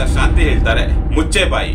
ಶಾಂತಿ ಹೇಳ್ತಾರೆ ಮುಚ್ಚೆ ಬಾಯಿ.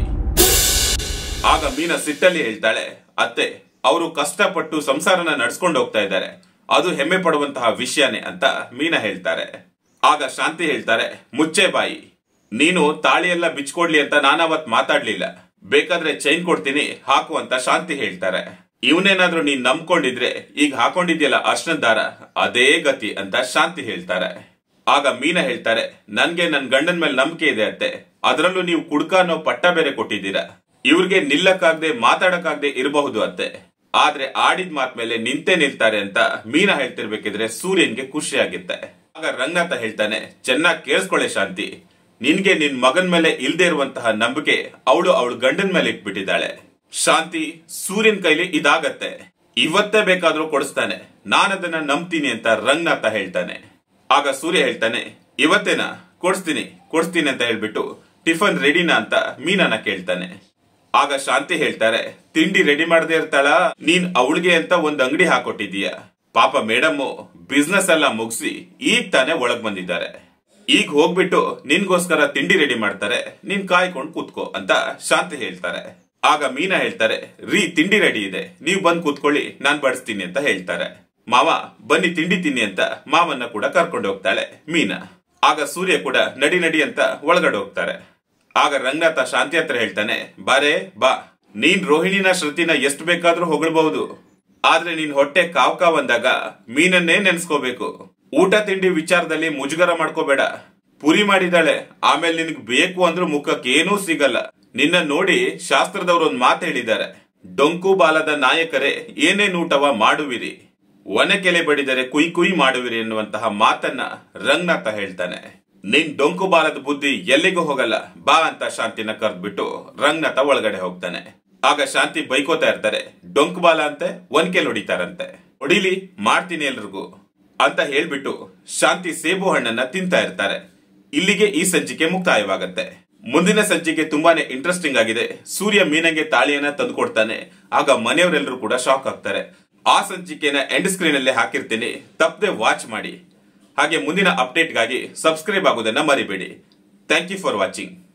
ಆಗ ಮೀನಾ ಸಿಟ್ಟಲ್ಲಿ ಹೇಳ್ತಾಳೆ, ಅತ್ತೆ ಅವರು ಕಷ್ಟಪಟ್ಟು ಸಂಸಾರನ ನಡ್ಸ್ಕೊಂಡು ಹೋಗ್ತಾ ಇದ್ದಾರೆ, ಅದು ಹೆಮ್ಮೆ ಪಡುವಂತಹ ವಿಷಯನೇ ಅಂತ ಮೀನಾ ಹೇಳ್ತಾರೆ. ಆಗ ಶಾಂತಿ ಹೇಳ್ತಾರೆ, ಮುಚ್ಚೆ ಬಾಯಿ, ನೀನು ತಾಳಿಯೆಲ್ಲ ಬಿಚ್ಕೊಡ್ಲಿ ಅಂತ ನಾನವತ್ ಮಾತಾಡ್ಲಿಲ್ಲ, ಬೇಕಾದ್ರೆ ಚೈನ್ ಕೊಡ್ತೀನಿ ಹಾಕು ಅಂತ ಶಾಂತಿ ಹೇಳ್ತಾರೆ. ಇವನೇನಾದ್ರೂ ನೀನ್ ನಂಬ್ಕೊಂಡಿದ್ರೆ ಈಗ ಹಾಕೊಂಡಿದ್ಯಲ್ಲ ಅರ್ಶನದ ದಾರ, ಅದೇ ಗತಿ ಅಂತ ಶಾಂತಿ ಹೇಳ್ತಾರೆ. ಆಗ ಮೀನಾ ಹೇಳ್ತಾರೆ, ನನ್ಗೆ ನನ್ ಗಂಡನ ಮೇಲೆ ನಂಬಿಕೆ ಇದೆ ಅತ್ತೆ, ಅದರಲ್ಲೂ ನೀವು ಕುಡ್ಕ ಅನ್ನೋ ಪಟ್ಟ ಬೇರೆ ಕೊಟ್ಟಿದ್ದೀರಾ, ಇವ್ರಿಗೆ ನಿಲ್ಲಕ್ಕಾಗ್ದೆ ಮಾತಾಡಕ್ಕಾಗ್ದೆ ಇರಬಹುದು ಅತ್ತೆ, ಆದ್ರೆ ಆಡಿದ ಮಾತ್ ಮೇಲೆ ನಿಂತೇ ನಿಲ್ತಾರೆ ಅಂತ ಮೀನಾ ಹೇಳ್ತಿರ್ಬೇಕಿದ್ರೆ ಸೂರ್ಯನ್ಗೆ ಖುಷಿ ಆಗಿತ್ತೆ. ಆಗ ರಂಗನಾಥ ಹೇಳ್ತಾನೆ, ಚೆನ್ನಾಗಿ ಕೇಳಿಸ್ಕೊಳ್ಳೆ ಶಾಂತಿ, ನಿನ್ಗೆ ನಿನ್ ಮಗನ್ ಮೇಲೆ ಇಲ್ದೇ ಇರುವಂತಹ ನಂಬಿಕೆ ಅವಳು ಗಂಡನ ಮೇಲೆ ಇಟ್ಬಿಟ್ಟಿದ್ದಾಳೆ. ಶಾಂತಿ, ಸೂರ್ಯನ್ ಕೈಲಿ ಇದಾಗತ್ತೆ, ಇವತ್ತೇ ಬೇಕಾದ್ರೂ ಕೊಡಿಸ್ತಾನೆ, ನಾನದನ್ನ ನಂಬ್ತೀನಿ ಅಂತ ರಂಗನಾಥ ಹೇಳ್ತಾನೆ. ಆಗ ಸೂರ್ಯ ಹೇಳ್ತಾನೆ, ಇವತ್ತೇನಾ, ಕೊಡಿಸ್ತೀನಿ ಅಂತ ಹೇಳ್ಬಿಟ್ಟು ಟಿಫನ್ ರೆಡಿನಾ ಅಂತ ಮೀನಾನ ಕೇಳ್ತಾನೆ. ಆಗ ಶಾಂತಿ ಹೇಳ್ತಾರೆ, ತಿಂಡಿ ರೆಡಿ ಮಾಡದೆ ಇರ್ತಾಳ, ನೀನ್ ಅವಳಿಗೆ ಅಂತ ಒಂದ್ ಅಂಗಡಿ ಹಾಕೊಟ್ಟಿದೀಯ, ಪಾಪ ಮೇಡಮ್ ಬಿಸ್ನೆಸ್ ಎಲ್ಲ ಮುಗಿಸಿ ಈಗ ತಾನೇ ಒಳಗ್ ಬಂದಿದ್ದಾರೆ, ಈಗ ಹೋಗ್ಬಿಟ್ಟು ನಿನ್ಗೋಸ್ಕರ ತಿಂಡಿ ರೆಡಿ ಮಾಡ್ತಾರೆ, ನೀನ್ ಕಾಯ್ಕೊಂಡ್ ಕೂತ್ಕೋ ಅಂತ ಶಾಂತಿ ಹೇಳ್ತಾರೆ. ಆಗ ಮೀನಾ ಹೇಳ್ತಾರೆ, ರೀ ತಿಂಡಿ ರೆಡಿ ಇದೆ, ನೀವ್ ಬಂದ್ ಕೂತ್ಕೊಳ್ಳಿ, ನಾನ್ ಬಡಿಸ್ತೀನಿ ಅಂತ ಹೇಳ್ತಾರೆ. ಮಾವ ಬನ್ನಿ ತಿಂಡಿ ತಿನ್ನಿ ಅಂತ ಮಾವನ್ನ ಕೂಡ ಕರ್ಕೊಂಡು ಹೋಗ್ತಾಳೆ ಮೀನಾ. ಆಗ ಸೂರ್ಯ ಕೂಡ ನಡಿ ನಡಿ ಅಂತ ಒಳಗಡೆ ಹೋಗ್ತಾರೆ. ಆಗ ರಂಗನಾಥ ಶಾಂತಿ ಹತ್ರ ಹೇಳ್ತಾನೆ, ಬಾರೆ ಬಾ, ನೀನ್ ರೋಹಿಣಿನ ಶ್ರುತಿನ ಎಷ್ಟು ಬೇಕಾದ್ರೂ ಹೊಗಳ್ಬಹುದು, ಆದ್ರೆ ನೀನ್ ಹೊಟ್ಟೆ ಕಾವ್ ಅಂದಾಗ ಮೀನನ್ನೇ ನೆನ್ಸ್ಕೋಬೇಕು, ಊಟ ತಿಂಡಿ ವಿಚಾರದಲ್ಲಿ ಮುಜುಗರ ಮಾಡ್ಕೋಬೇಡ, ಪುರಿ ಮಾಡಿದಾಳೆ, ಆಮೇಲೆ ನಿನ್ಗ್ ಬೇಕು ಅಂದ್ರೂ ಮುಖಕ್ಕೆ ಏನೂ ಸಿಗಲ್ಲ, ನಿನ್ನ ನೋಡಿ ಶಾಸ್ತ್ರದವ್ರು ಒಂದ್ ಮಾತು ಹೇಳಿದ್ದಾರೆ, ಡೊಂಕು ಬಾಲದ ನಾಯಕರೇ ಏನೇನ್ ಊಟವ ಮಾಡುವಿರಿ, ಒನಕೆಲೆ ಬಡಿದರೆ ಕುಯ್ ಮಾಡುವಿರಿ ಎನ್ನುವಂತಹ ಮಾತನ್ನ ರಂಗನಾಥ ಹೇಳ್ತಾನೆ. ನಿನ್ ಡೊಂಕು ಬಾಲದ ಬುದ್ಧಿ ಎಲ್ಲಿಗೂ ಹೋಗಲ್ಲ, ಬಾ ಅಂತ ಶಾಂತಿನ ಕರೆದ್ಬಿಟ್ಟು ರಂಗನಾಥ ಒಳಗಡೆ ಹೋಗ್ತಾನೆ. ಆಗ ಶಾಂತಿ ಬೈಕೋತಾ ಇರ್ತಾರೆ, ಡೊಂಕು ಬಾಲ ಅಂತೆ ಒನ್ಕೆಲ್ ಹೊಡಿತಾರಂತೆ, ಹೊಡಿಲಿ ಮಾಡ್ತೀನಿ ಎಲ್ರಿಗೂ ಅಂತ ಹೇಳ್ಬಿಟ್ಟು ಶಾಂತಿ ಸೇಬು ಹಣ್ಣನ್ನ ತಿಂತಾ ಇರ್ತಾರೆ. ಇಲ್ಲಿಗೆ ಈ ಸಂಚಿಕೆ ಮುಕ್ತಾಯವಾಗತ್ತೆ. ಮುಂದಿನ ಸಂಚಿಕೆ ತುಂಬಾನೇ ಇಂಟ್ರೆಸ್ಟಿಂಗ್ ಆಗಿದೆ. ಸೂರ್ಯ ಮೀನಂಗೆ ತಾಳಿಯನ್ನ ತಂದುಕೊಡ್ತಾನೆ, ಆಗ ಮನೆಯವರೆಲ್ಲರೂ ಕೂಡ ಶಾಕ್ ಆಗ್ತಾರೆ. ಆ ಸಂಚಿಕೆನ ಎಂಡ್ ಸ್ಕ್ರೀನ್ ಅಲ್ಲಿ ಹಾಕಿರ್ತೀನಿ, ತಪ್ಪದೆ ವಾಚ್ ಮಾಡಿ. ಹಾಗೆ ಮುಂದಿನ ಅಪ್ಡೇಟ್ಗಾಗಿ ಸಬ್ಸ್ಕ್ರೈಬ್ ಆಗೋದನ್ನ ಮರಿಬೇಡಿ. Thank you for watching.